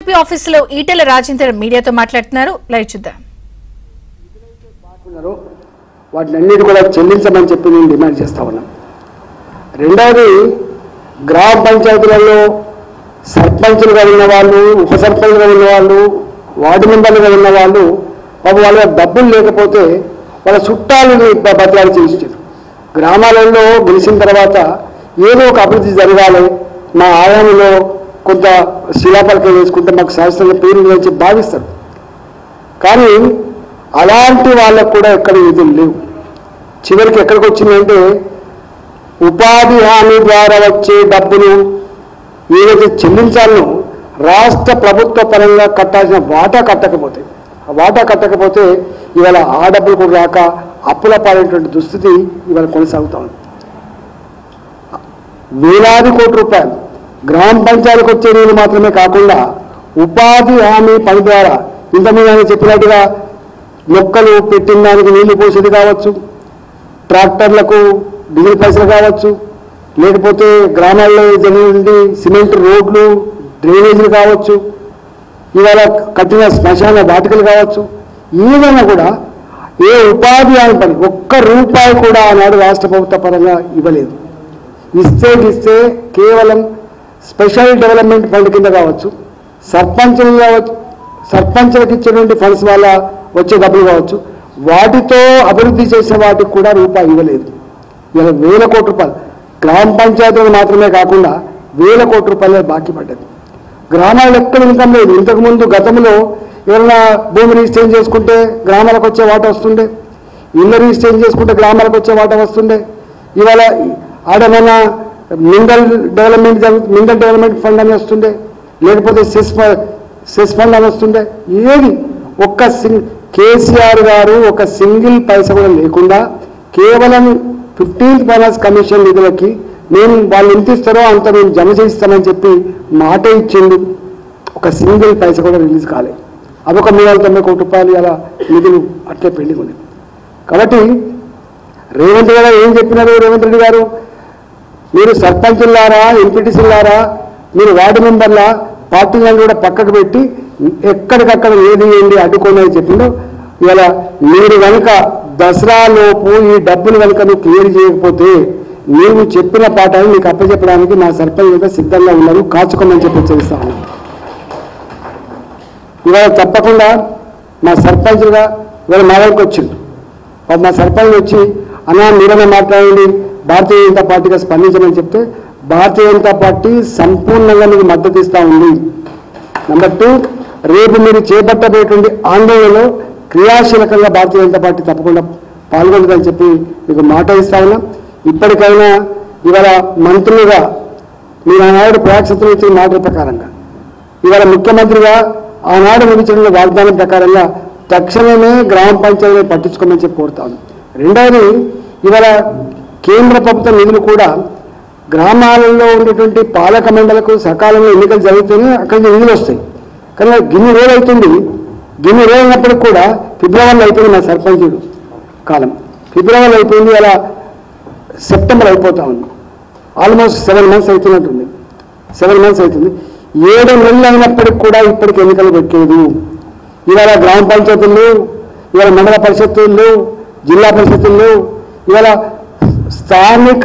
BJP ఆఫీసులో ఈటెల రాజేందర్ మీడియాతో మాట్లాడుతున్నారు. లైవ్ చూద్దాం. వాటినన్నిటి కూడా చెల్లించమని చెప్పి నేను డిమాండ్ చేస్తా ఉన్నాను. రెండవది, గ్రామ పంచాయతీలలో సర్పంచులుగా ఉన్న వాళ్ళు, ఉప సర్పంచులుగా ఉన్న వాళ్ళు, వార్డు మెంబర్లుగా ఉన్న వాళ్ళు వాళ్ళ డబ్బులు లేకపోతే వాళ్ళ చుట్టాలని బతలాడి చేయించారు. గ్రామాలలో గెలిచిన తర్వాత ఏదో ఒక అభివృద్ధి జరగాలి, మా ఆయామంలో కొంత శిలాపలకం వేసుకుంటే మాకు శాస్త్రంగా పేరు గురించి భావిస్తారు. కానీ అలాంటి వాళ్ళకు కూడా ఎక్కడ నిధులు లేవు. చివరికి ఎక్కడికి వచ్చిందంటే ఉపాధి హామీ ద్వారా వచ్చే డబ్బులు ఏదైతే చెల్లించాలో రాష్ట్ర ప్రభుత్వ పరంగా కట్టాల్సిన వాటా కట్టకపోతే, ఆ వాటా కట్టకపోతే ఇవాళ ఆ డబ్బులు కూడా రాక అప్పుల పాలైనటువంటి దుస్థితి ఇవాళ కొనసాగుతా ఉంది. వేలాది కోట్ల రూపాయలు గ్రామ పంచాయతీకి వచ్చే నీళ్ళు మాత్రమే కాకుండా ఉపాధి హామీ పని ద్వారా ఇంతకుముందు ఆయన చెప్పినట్టుగా మొక్కలు పెట్టిన దానికి నీళ్లు పోసేది కావచ్చు, ట్రాక్టర్లకు డీజిల్ పైసలు కావచ్చు, లేకపోతే గ్రామాల్లో జరిగింది సిమెంట్ రోడ్లు, డ్రైనేజీలు కావచ్చు, ఇవాళ కట్టిన శ్మశాన వాటికలు కావచ్చు, ఏదైనా కూడా ఏ ఉపాధి హామీ పని ఒక్క రూపాయి కూడా ఆనాడు రాష్ట్ర ప్రభుత్వ పరంగా ఇవ్వలేదు. ఇస్తే కేవలం స్పెషల్ డెవలప్మెంట్ ఫండ్ కింద కావచ్చు, సర్పంచులకు ఇచ్చేటువంటి ఫండ్స్ వల్ల వచ్చే డబ్బులు కావచ్చు, వాటితో అభివృద్ధి చేసిన వాటికి కూడా రూపాయి ఇవ్వలేదు. ఇలా వేల కోట్ల రూపాయలు గ్రామ పంచాయతీలు మాత్రమే కాకుండా వేల కోట్ల రూపాయలు బాకీ పడ్డది. గ్రామాలు ఎక్కడ ఇన్కమ్ లేదు. ఇంతకుముందు గతంలో ఎవరైనా భూమి రిజిస్ట్రేషన్ చేసుకుంటే గ్రామాలకు వచ్చే వాటా వస్తుండే, ఇళ్ళ రిజిస్ట్రేషన్ చేసుకుంటే గ్రామాలకు వచ్చే వాటా వస్తుండే. ఇవాళ ఆడమైనా మినరల్ డెవలప్మెంట్ ఫండ్ అని వస్తుండే, లేకపోతే సెస్ ఫండ్ అని వస్తుండే. ఏది ఒక్క కేసీఆర్ గారు ఒక సింగిల్ పైసా కూడా లేకుండా కేవలం 15th బోనస్ కమిషన్ నిధులకి నేను వాళ్ళు ఎంత ఇస్తారో అంత నేను జమ చేయిస్తానని చెప్పి మాట ఇచ్చిండు. ఒక సింగిల్ పైసా కూడా రిలీజ్ కాలేదు. అదొక 390 కోట్ల రూపాయలు అలా నిధులు అట్లే పెండింగ్ ఉన్నాయి. కాబట్టి రేవంత్ గారు ఏం చెప్పినారు? రేవంత్ రెడ్డి గారు, మీరు సర్పంచులారా, ఎంపీటీసీలారా, మీరు వార్డు మెంబర్ల పార్టీలను కూడా పక్కకు పెట్టి ఎక్కడికక్కడ ఏది ఏంటి అడ్డుకోండి అని చెప్పిండు. ఇవాళ మీరు కనుక దసరాలోపు ఈ డబ్బులు కనుక నువ్వు క్లియర్ చేయకపోతే నీవు చెప్పిన పాఠాన్ని నీకు అప్పచెప్పడానికి మా సర్పంచ్ కూడా సిద్ధంగా ఉన్నారు, కాచుకోమని చెప్పి హెచ్చరిస్తా ఉన్నాను. ఇవాళ తప్పకుండా మా సర్పంచ్గా ఇవాళ మా దగ్గరికి వచ్చిండు. మా సర్పంచ్ వచ్చి అన్నా మీరన్నా మాట్లాడండి, భారతీయ జనతా పార్టీగా స్పందించమని చెప్తే భారతీయ జనతా పార్టీ సంపూర్ణంగా మీకు మద్దతు ఇస్తూ ఉంది. నెంబర్ 2, రేపు మీరు చేపట్టబోయేటువంటి ఆందోళనలో క్రియాశీలకంగా భారతీయ జనతా పార్టీ తప్పకుండా పాల్గొంటుందని చెప్పి మీకు మాట ఇస్తా ఉన్నాం. ఇప్పటికైనా ఇవాళ మంత్రులుగా మీరు ఆనాడు ప్రయాక్షత్రం ఇచ్చిన మాట ప్రకారంగా, ఇవాళ ముఖ్యమంత్రిగా ఆనాడు నిలిచిన వాగ్దానం ప్రకారంగా తక్షణమే గ్రామ పంచాయతీని పట్టించుకోమని చెప్పి కోరుతాను. రెండవది, ఇవాళ కేంద్ర ప్రభుత్వ నిధులు కూడా గ్రామాలలో ఉండేటువంటి పాలక మండలకు సకాలంలో ఎన్నికలు జరిగితేనే అక్కడి నుంచి నిధులు వస్తాయి. కానీ గిన్ని రోజులు అవుతుంది. గిన్ని రోజులు అయినప్పటికి కూడా ఫిబ్రవరిలో అయిపోయింది నా సర్పంచ్ కాలం. ఫిబ్రవరిలో అయిపోయింది, అలా సెప్టెంబర్ అయిపోతా ఉంది. Almost 7 months అవుతున్నట్టుంది. 7 months అవుతుంది. 7 నెలలు అయినప్పటికి కూడా ఇప్పటికి ఎన్నికలు పెట్టలేదు. ఇవాళ గ్రామ పంచాయతీలు, ఇవాళ మండల పరిషత్తులు, జిల్లా పరిషత్తులు, ఇవాళ స్థానిక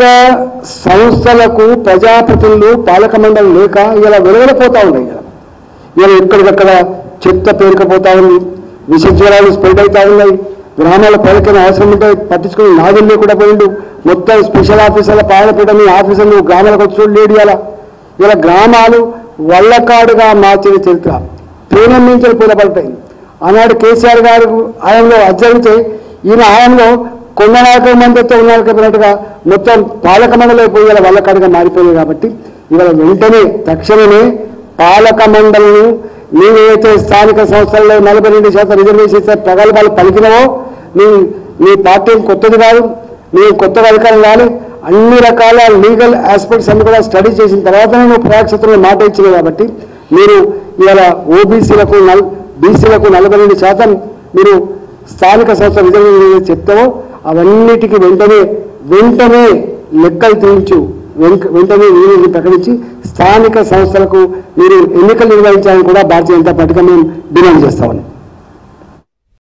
సంస్థలకు ప్రజాప్రతినిధులు, పాలక మండలి లేక ఇలా వెలువడిపోతూ ఉన్నాయి. ఇలా ఎక్కడికక్కడ చెత్త పేరుకపోతా ఉంది, విష జ్వరాలు స్ప్రెడ్ అవుతా ఉన్నాయి. గ్రామాల ప్రజలకైనా అవసరం ఉంటే పట్టించుకుని నాదులు లేకుండా పోయిండు. మొత్తం స్పెషల్ ఆఫీసర్ల పాలపీఠని ఆఫీసర్లు గ్రామాలకు వచ్చి లేడు. ఇలా గ్రామాలు వల్లకాడుగా మార్చిన చరిత్ర పేనం నుంచి పూలపడతాయి. ఆనాడు కేసీఆర్ గారు ఆయనలో అజ్జరితే ఈయన ఆయనలో కొండనాయక మందితో ఉన్నట్టుగా మొత్తం పాలక మండలి పోయి ఇలా వల్లకాడుగా మారిపోయింది. కాబట్టి ఇవాళ వెంటనే తక్షణమే పాలక మండలిని నీవైతే స్థానిక సంస్థల్లో 42% రిజర్వేషన్ ప్రగల్భాలు పలికినవో నీ పార్టీ కొత్తది కాదు, నీ కొత్తగా అధికారం కాదు. అన్ని రకాల లీగల్ ఆస్పెక్ట్స్ అన్ని కూడా స్టడీ చేసిన తర్వాతనే నువ్వు ప్రయాక్షత్రంలో మాట ఇచ్చినావు. కాబట్టి మీరు ఇవాళ ఓబీసీలకు బీసీలకు 42% మీరు స్థానిక సంస్థ రిజర్వేషన్ చెప్తావో అవన్నిటికీ వెంటనే లెక్కలు తీయించు. వెంటనే నివేదిక ప్రకటించి స్థానిక సంస్థలకు మీరు ఎన్నికలు నిర్వహించాలని కూడా భారతీయ జనతా పార్టీగా మేము డిమాండ్ చేస్తా ఉన్నాం.